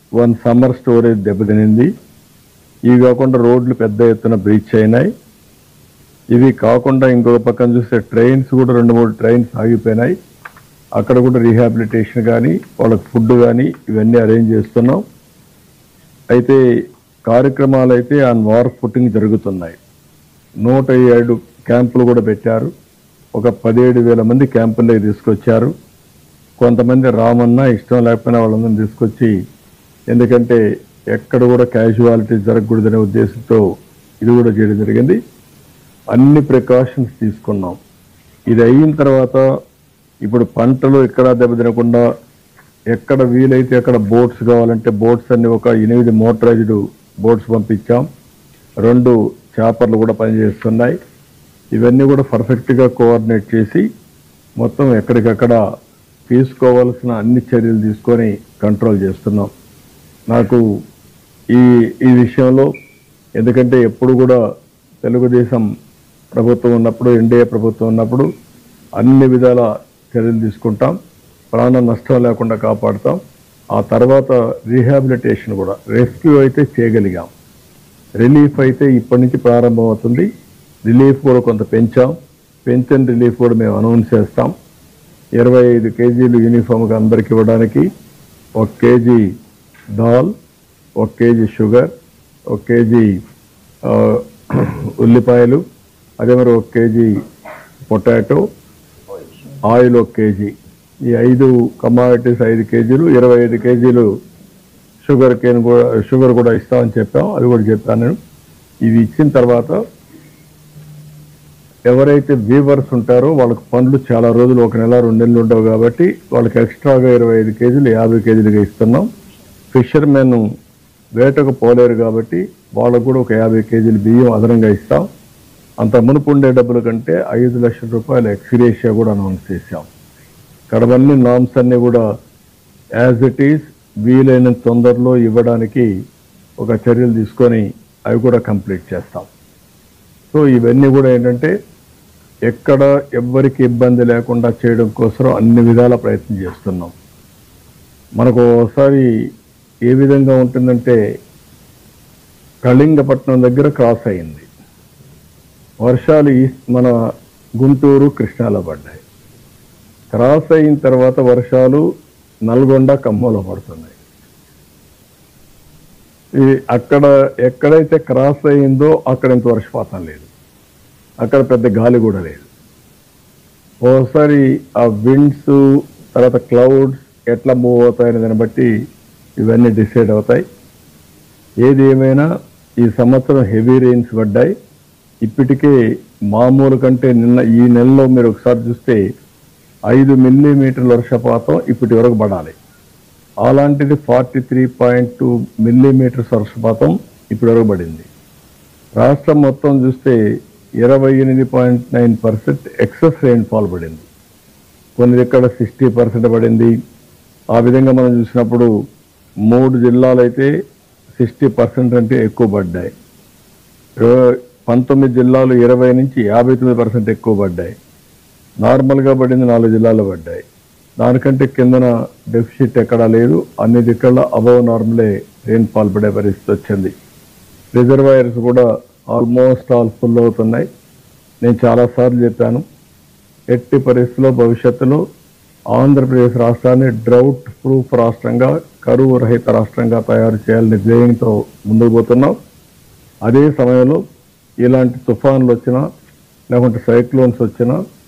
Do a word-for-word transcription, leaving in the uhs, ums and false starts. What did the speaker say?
One summer storage దెబ్బతినింది. ఇవి కాకుండా రోడ్లు పెద్ద ఎత్తున బ్రీచ్ అయినాయి. ఇవి కాకుండా ఇంకొక పక్కన చూస్తే ట్రైన్స్ కూడా రెండు మూడు ట్రైన్స్ ఆగిపోయినాయి. అక్కడ కూడా రీహాబిలిటేషన్ కానీ వాళ్ళకి ఫుడ్ కానీ ఇవన్నీ అరేంజ్ చేస్తున్నాం. అయితే కార్యక్రమాలు అయితే ఆన్ వార్ ఫుటింగ్ జరుగుతున్నాయి. నూట ఏడు క్యాంపులు కూడా పెట్టారు. ఒక పదిహేడు వేల మంది క్యాంపుల్లోకి తీసుకొచ్చారు. కొంతమంది రామన్నా ఇష్టం లేకపోయినా వాళ్ళందరినీ తీసుకొచ్చి, ఎందుకంటే ఎక్కడ కూడా క్యాజువాలిటీ జరగకూడదనే ఉద్దేశంతో ఇది కూడా చేయడం జరిగింది. అన్ని ప్రికాషన్స్ తీసుకున్నాం. ఇది అయిన తర్వాత ఇప్పుడు పంటలు ఎక్కడ దెబ్బతినకుండా ఎక్కడ వీలైతే అక్కడ బోట్స్ కావాలంటే బోట్స్ అన్ని ఒక ఎనిమిది మోటరైజ్డ్ బోట్స్ పంపించాం. రెండు చాపర్లు కూడా పనిచేస్తున్నాయి. ఇవన్నీ కూడా పర్ఫెక్ట్గా కోఆర్డినేట్ చేసి మొత్తం ఎక్కడికక్కడ తీసుకోవాల్సిన అన్ని చర్యలు తీసుకొని కంట్రోల్ చేస్తున్నాం. నాకు ఈ ఈ విషయంలో ఎందుకంటే ఎప్పుడు కూడా తెలుగుదేశం ప్రభుత్వం ఉన్నప్పుడు, ఎన్డీఏ ప్రభుత్వం ఉన్నప్పుడు అన్ని విధాల చర్యలు తీసుకుంటాం. ప్రాణ నష్టం లేకుండా కాపాడుతాం. ఆ తర్వాత రీహాబిలిటేషన్ కూడా, రెస్క్యూ అయితే చేయగలిగాం. రిలీఫ్ అయితే ఇప్పటి నుంచి ప్రారంభం అవుతుంది. రిలీఫ్ కూడా కొంత పెంచాం. పెన్షన్ రిలీఫ్ కూడా మేము అనౌన్స్ చేస్తాం. ఇరవై ఐదు కేజీలు యూనిఫామ్గా అందరికి ఇవ్వడానికి, ఒక కేజీ దాల్, ఒక కేజీ షుగర్, ఒక కేజీ ఉల్లిపాయలు, అదే మరి ఒక కేజీ పొటాటో, ఆయిల్ ఒక కేజీ, ఈ ఐదు కమాడిటీస్ ఐదు కేజీలు, ఇరవై ఐదు కేజీలు షుగర్ కేన్ కూడా షుగర్ కూడా ఇస్తామని చెప్పాం. అది కూడా చెప్పాను నేను. ఇవి ఇచ్చిన తర్వాత ఎవరైతే వీవర్స్ ఉంటారో వాళ్ళకి పనులు చాలా రోజులు, ఒక నెల రెండు నెలలు ఉండవు కాబట్టి వాళ్ళకి ఎక్స్ట్రాగా ఇరవై ఐదు కేజీలు యాభై కేజీలుగా ఇస్తున్నాం. ఫిషర్మెన్ వేటకు పోలేరు కాబట్టి వాళ్ళకు కూడా ఒక యాభై కేజీలు బియ్యం అదనంగా ఇస్తాం. అంత మునుపు ఉండే డబ్బుల కంటే ఐదు లక్షల రూపాయల ఎక్స్గ్రేషియా కూడా అనౌన్స్ చేశాం. కడవన్నీ నామ్స్ అన్నీ కూడా యాజ్ ఇట్ ఈస్ వీలైన తొందరలో ఇవ్వడానికి ఒక చర్యలు తీసుకొని అవి కూడా కంప్లీట్ చేస్తాం. సో ఇవన్నీ కూడా ఏంటంటే ఎక్కడ ఎవ్వరికి ఇబ్బంది లేకుండా చేయడం కోసం అన్ని విధాల ప్రయత్నం చేస్తున్నాం. మనకు ఒకసారి ఏ విధంగా ఉంటుందంటే కళింగపట్నం దగ్గర క్రాస్ అయింది. వర్షాలు మన గుంటూరు కృష్ణాలో పడ్డాయి. క్రాస్ అయిన తర్వాత వర్షాలు నల్గొండ ఖమ్మంలో పడుతున్నాయి. ఈ అక్కడ ఎక్కడైతే క్రాస్ అయిందో అక్కడ ఇంత వర్షపాతం లేదు. అక్కడ పెద్ద గాలి కూడా లేదు. ఓసారి ఆ విండ్స్ తర్వాత క్లౌడ్స్ ఎట్లా మూవ్ అవుతాయనే దాన్ని బట్టి ఇవన్నీ డిసైడ్ అవుతాయి. ఏది ఏమైనా ఈ సంవత్సరం హెవీ రెయిన్స్ పడ్డాయి. ఇప్పటికే మామూలు కంటే నిన్న ఈ నెలలో మీరు ఒకసారి చూస్తే ఐదు మిల్లీమీటర్ల వర్షపాతం ఇప్పటి వరకు పడాలి. అలాంటిది forty three point two millimetres వర్షపాతం ఇప్పటి వరకు పడింది. రాష్ట్రం మొత్తం చూస్తే ఇరవై ఎనిమిది point nine percent excess rainfall పడింది. కొన్ని దగ్గర సిక్స్టీ పర్సెంట్ పడింది. ఆ విధంగా మనం చూసినప్పుడు మూడు జిల్లాలు అయితే సిక్స్టీ పర్సెంట్ అంటే ఎక్కువ పడ్డాయి. పంతొమ్మిది జిల్లాలు ఇరవై నుంచి యాభై తొమ్మిది పర్సెంట్ ఎక్కువ పడ్డాయి. నార్మల్గా పడింది నాలుగు జిల్లాలు పడ్డాయి. దానికంటే కిందన డెఫిసిట్ ఎక్కడా లేదు. అన్ని దిక్కల అబవ్ నార్మలే రెయిన్ఫాల్ పడే పరిస్థితి వచ్చింది. రిజర్వాయర్స్ కూడా ఆల్మోస్ట్ ఆల్ ఫుల్ అవుతున్నాయి. నేను చాలాసార్లు చెప్పాను, ఎట్టి పరిస్థితుల్లో భవిష్యత్తులో ఆంధ్రప్రదేశ్ రాష్ట్రాన్ని డ్రౌట్ ప్రూఫ్ రాష్ట్రంగా, కరువు రహిత రాష్ట్రంగా తయారు చేయాలనే ధ్యేయంతో ముందుకు పోతున్నాం. అదే సమయంలో ఇలాంటి తుఫాన్లు వచ్చినా లేకుంటే సైక్లోన్స్ వచ్చినా